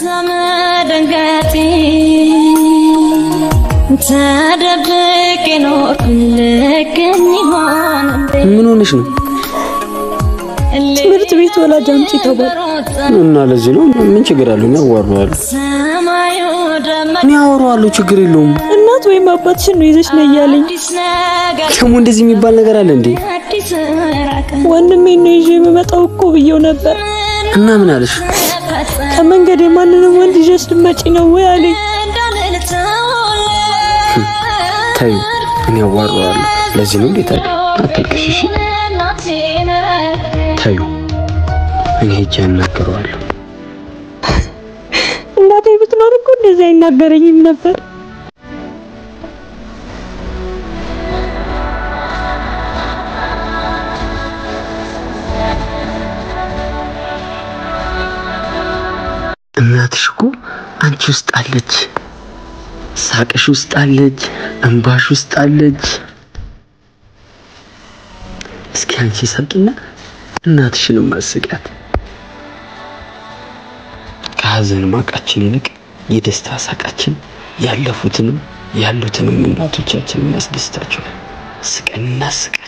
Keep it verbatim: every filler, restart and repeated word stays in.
ዘመደንጋቲ ተደብቄ ነው ለከኝ ሆነ ምን ሆነሽ ነው ትምህርት ቤት ወላጅ አምጪ ተባለ እና ለዚህ ነው ምን ችግር አለው ነው ወራዋል ነው ወራዋል ችግር የለውም እናት ወይ አባትሽን ነው ይዘሽ ነው ያለኝ ደግሞ እንደዚህ የሚባል ነገር አለ እንዴ ወንድሜ ነው ይዤ የምመጣው እኮ ብየው ነበር እና ምን አለሽ ከመንገድ ማንንም ወንድ ይዘሽ ልመጪ ነው ወይ አለኝ ታዩ እኔ ወራዋል ለዚህ ነው እንዴ አትልቅሽ ታዩ እኔ ሄጄ እናገረዋለሁ እናቴ ብትኖር እኮ እንደዚህ አይናገረኝም ነበር እናትሽ እኮ አንቺ ውስጥ አለች ሳቅሽ ውስጥ አለች እንባሽ ውስጥ አለች እስኪ አንቺ ሳቂና እናትሽን ማስቂያት ከሐዘን ማቃችን ይልቅ የደስታ ሳቃችን ያለፉትንም ያሉትንም እናቶቻችንን ያስደስታቸው ስቀን እናስቅ